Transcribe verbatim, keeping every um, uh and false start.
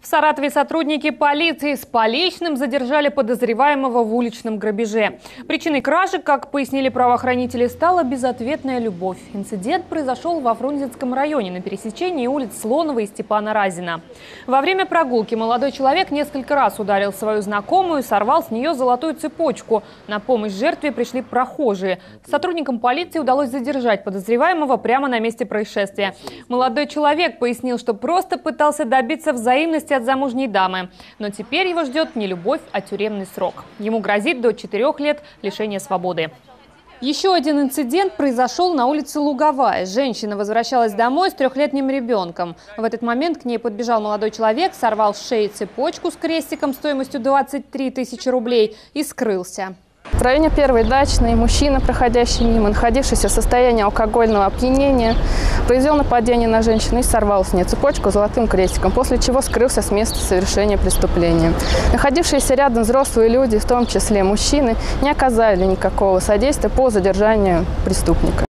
В Саратове сотрудники полиции с поличным задержали подозреваемого в уличном грабеже. Причиной кражи, как пояснили правоохранители, стала безответная любовь. Инцидент произошел во Фрунзенском районе на пересечении улиц Слонова и Степана Разина. Во время прогулки молодой человек несколько раз ударил свою знакомую и сорвал с нее золотую цепочку. На помощь жертве пришли прохожие. Сотрудникам полиции удалось задержать подозреваемого прямо на месте происшествия. Молодой человек пояснил, что просто пытался добиться взаимности от замужней дамы. Но теперь его ждет не любовь, а тюремный срок. Ему грозит до четырех лет лишения свободы. Еще один инцидент произошел на улице Луговая. Женщина возвращалась домой с трехлетним ребенком. В этот момент к ней подбежал молодой человек, сорвал с шеи цепочку с крестиком стоимостью двадцать три тысячи рублей и скрылся. В районе Первой Дачной мужчина, проходящий мимо, находившийся в состоянии алкогольного опьянения, произвел нападение на женщину и сорвал с нее цепочку с золотым крестиком, после чего скрылся с места совершения преступления. Находившиеся рядом взрослые люди, в том числе мужчины, не оказали никакого содействия по задержанию преступника.